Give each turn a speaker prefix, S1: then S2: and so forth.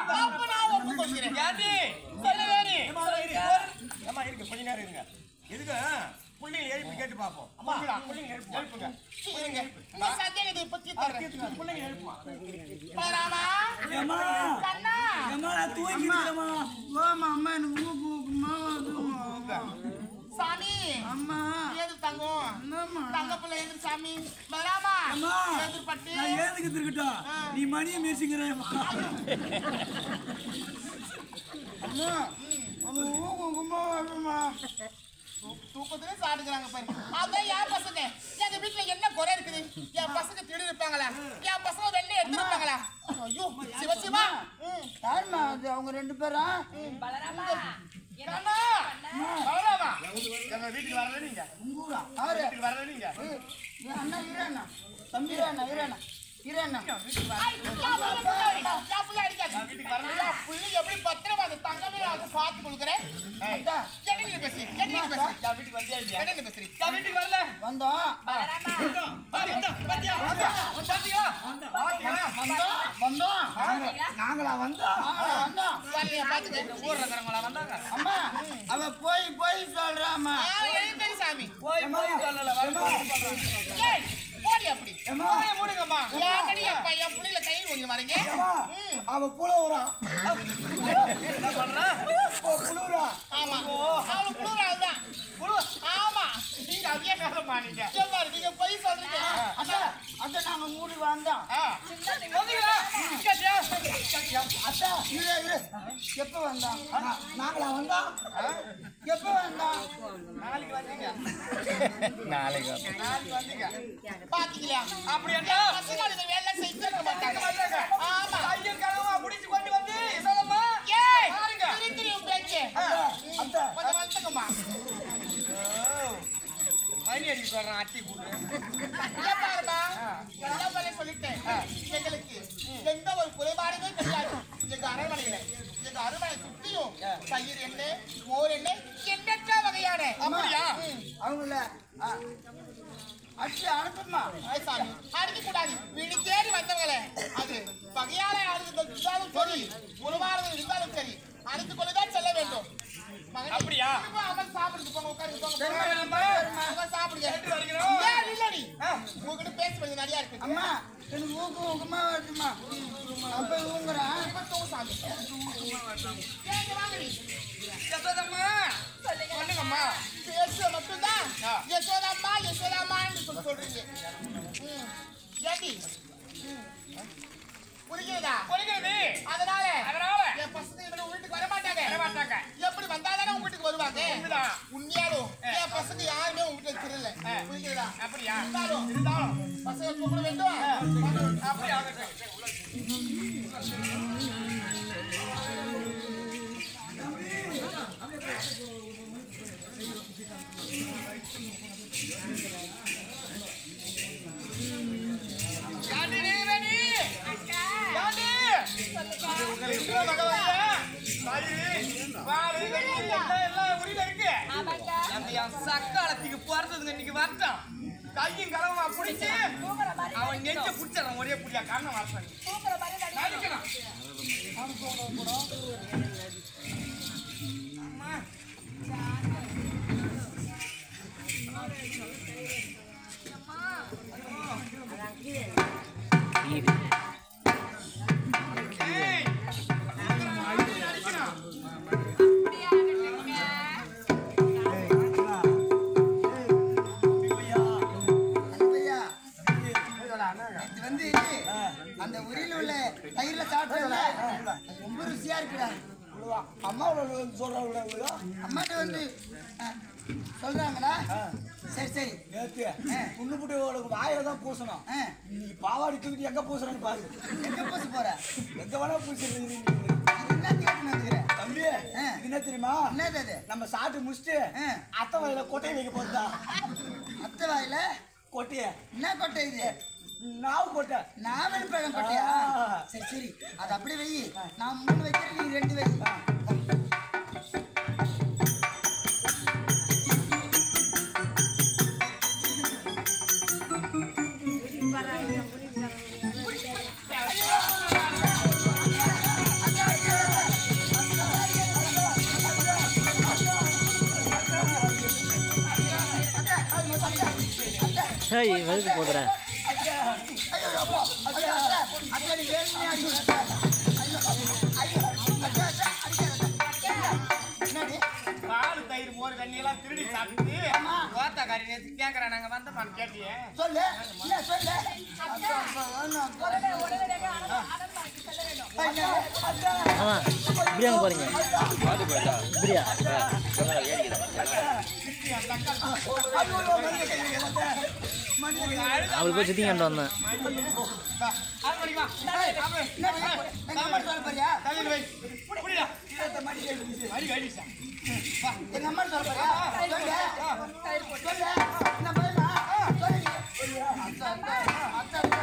S1: அப்ப நான் ஒப்புக்கொள்கிறேன்.
S2: யாதி
S1: சொல்லுங்க நீ.
S2: அம்மா இருக்கு கொஞ்ச நேரம் இருங்க. எதுக்கு புள்ளைங்க எழுப்பி கேட்டு பாப்போம்.
S1: அம்மா
S2: புள்ளைங்க எழுப்புங்க.
S1: இருங்க. இந்த சந்தேகத்தை பத்தி தரேன்.
S2: புள்ளைங்க எழுப்புமா.
S1: பராமா
S3: அம்மா
S1: கண்ணா
S3: அம்மா நான் தூங்கிட்டேம்மா.
S4: ஓமா அம்மா எனக்கு ஊக்குமா
S1: சாமி
S4: அம்மா
S1: ஏது தங்கம்
S4: என்னம்மா
S1: தங்க பிள்ளை எதிர் சாமி பராமா
S3: அம்மா
S1: எதிர்பட்டு
S3: நான் ஏதுக்கு இருக்கட்டும் நீ மணியை மேசிக்கிறேம்மா.
S4: அம்மா அந்த ஊக்குமா வருமா
S1: தூக்கத்திலே சாடுகிறாங்க பாரு. அதான் என் பசங்க எங்க வீட்டுல என்ன குறை இருக்குது? என் பசங்க திடீர் இருப்பாங்களா? என் பசங்க வெளில எடுத்துருப்பாங்களா? ஐயோ சிவசிவா
S4: யாருமா அது அவங்க ரெண்டு பேரா
S1: பலராமா
S2: எங்க வீட்டுக்கு வரல நீங்க.
S4: உங்கூரா அவரு
S2: வீட்டுக்கு வரல நீங்க.
S4: அண்ணா இரண்ணா தம்பி இரண்ணா இரண்ணா இரண்ணா
S1: எப்படி பத்திரமா அந்த தங்கமே பார்த்து கொடுக்குறேன். என்ன பேசுறீங்க? என்ன பேசுறீங்க? என்ன பேசுறீங்க?
S2: வீட்டுக்கு வரல.
S4: வந்தோம் வந்தோம்
S3: நாங்களா வந்தோம்
S4: வந்தோம்
S1: வரலையா பாத்துக்க ஊர்ல இருக்கிறவங்களா வந்தாங்க.
S4: அம்மா அவ போய் சொல்றாம்மா
S1: எழுந்தரி சாமி
S2: போய் சொல்லல வரல.
S1: ஏய் போடி அப்படி
S3: அம்மா
S1: மூடுங்கம்மா. என் புள்ளையில கையில் கொஞ்சம் வரீங்க.
S3: அவ புலவுறா
S2: என்ன பண்றா?
S3: புலவுறா.
S1: ஆமா அவளுக்கு புழுறாதான் ஆமா நீங்க அதே காலமா நீங்க பாரு நீங்க போய் சொல்றீங்க.
S4: அத்தை நாங்க மூடி வந்தோம் அத்தை இரு எப்ப வந்தோம்
S3: நாங்களா வந்தோம்
S4: எப்ப வந்தோம்
S2: நாளைக்கு வந்தீங்க. நாளைக்கு வந்தீங்க.
S1: பாத்தீங்களா
S2: அப்படி என்ன
S1: பசங்க இந்த வேலை செஞ்சிருக்க மாட்டாங்க. ஆமா
S2: ஐயன் கனவா புடிச்சு கொண்டு வந்து சொல்லமா.
S1: ஏய்
S2: பாருங்க.
S1: திருத்திரியும் பேச்சு
S4: அத்தை
S1: கொஞ்சம் வந்துக்கம்மா.
S2: மணி அடிக்க சொல்றான் அட்டி கூடு.
S1: பாருமா எல்லா வேலையும் சொல்லிட்டேன். எங்களுக்கு எந்த ஒரு குறைபாடுமே கிடையாது. எங்க அரண்மனை சுத்தியும் தயிர் எண்ணெய் மோர் எண்ணெய் எண்ணற்ற வகையான அப்படியா
S4: அவங்கள அச்சு அனுப்புமா
S1: சாமி அடிக்க கூடாது. வீடு தேடி வந்தவங்களே அது வகையான இருந்தாலும் சரி உருவாரம் இருந்தாலும் சரி அடித்து கொண்டுதான் செல்ல வேண்டும்.
S2: அப்படியா?
S1: அவன் சாப்பிடுறது போங்க உட்காருங்க சாப்பிடுங்க.
S2: வருகிறோம்.
S1: ஏன் இல்லடி உங்ககிட்ட பேசுறது நிறையா இருக்கு.
S4: அம்மா எனக்கு ஊக்கமா வருதுமா நான் போய் ஊங்குறேன்
S1: சாமி ஏங்க வாங்கடி
S2: யசோதம்மா சொல்லுங்கம்மா.
S1: பேச மட்டும்தான் யசோதாம்மான்னு சொல்றீங்க. ஏடி புரியுதா?
S2: புரிகிறது.
S1: அதனால
S2: அதனால
S1: என் பசங்க இவங்க வீட்டுக்கு வர மாட்டாங்க. எப்படி வந்தாதானே உங்க வீட்டுக்கு வருவாங்க. உண்மையாலும் என் பசங்க யாருமே உங்க வீட்டுல திருல புரியுதா?
S2: அப்படியா?
S1: இருந்தாலும் பசங்க கூப்பிட வேண்டும்.
S2: அப்படி ஆகட்டும். சக்காலத்துக்கு போறதுங்க இன்னைக்கு வரட்டும். கையும் கலவமா புடிச்சு அவன் நெஞ்ச புடிச்சான் ஒரே புடியா காரணம் வரட்டும். நடிக்கலாம்.
S4: வந்து அந்த உரியில உள்ள தயிர்ல சாப்பிட்டல ரொம்ப ருசியா இருக்குடா.
S3: அம்மா சொல்றாங்க
S4: அம்மாட்ட வந்து சொல்றாங்களா? சரி சரி
S3: நேத்து புண்ணு புட்டு வாயில தான் பூசணும். நீ பாவாடி தூக்கிட்டு எங்க பூசுறன்னு பாரு.
S4: எங்க பூச போற?
S3: எங்க வேணா பூசிடுறீங்க.
S4: என்ன கேட்டு
S3: தம்பி இது என்ன தெரியுமா?
S4: என்னது அது?
S3: நம்ம சாப்பிட்டு முடிச்சுட்டு அத்தை வாயில கொட்டையை வைக்க போறதா.
S4: அத்தை வாயில
S3: கொட்டைய
S4: என்ன கொட்டை இது?
S3: நாவு கொட்டை.
S4: நாவல் பழம் கொட்டையா? சரி சரி அது அப்படி வை. நான் 3 வைக்கிறேன் நீ 2 வை.
S5: ஏய் வெளுக்கு போதுறேன்
S4: ஐயோ அப்பா ஐயோ அக்கா நீ வேணும்னே அடிக்கிறீங்க ஐயோ ஐயோ அக்கா அடிக்கிறீங்க என்னடி
S2: பால் தயிர் மோர் தண்ணி எல்லாம் திருடி சாப்பிட்டு ஓத்தாக்காரி நேத்து கேக்குறேன் நாங்க வந்தோமான்னு கேட்டியே
S4: சொல்லு இல்ல சொல்லு
S5: ஆமா இப்படியா போறீங்க இப்படியா அவளுக்கு போய் சுத்தி கண்டு வந்தேன்
S4: நம்பர் சொல்ல போறியா
S2: தலையில் வை புரியுதா மணி கழிச்சா
S4: எங்க அம்மா சொல்ல போறியா சொல்லு சொல்லு என்ன போயிடா சொல்லு அத்தா